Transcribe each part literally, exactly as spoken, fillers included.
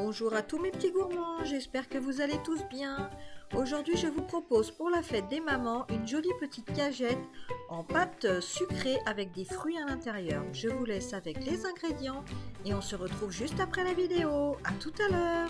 Bonjour à tous mes petits gourmands, j'espère que vous allez tous bien. Aujourd'hui je vous propose pour la fête des mamans une jolie petite cagette en pâte sucrée avec des fruits à l'intérieur. Je vous laisse avec les ingrédients et on se retrouve juste après la vidéo. À tout à l'heure.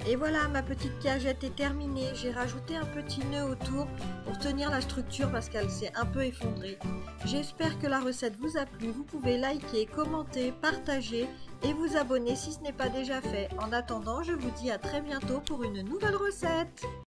Et voilà, ma petite cagette est terminée. J'ai rajouté un petit nœud autour pour tenir la structure parce qu'elle s'est un peu effondrée. J'espère que la recette vous a plu. Vous pouvez liker, commenter, partager et vous abonner si ce n'est pas déjà fait. En attendant, je vous dis à très bientôt pour une nouvelle recette.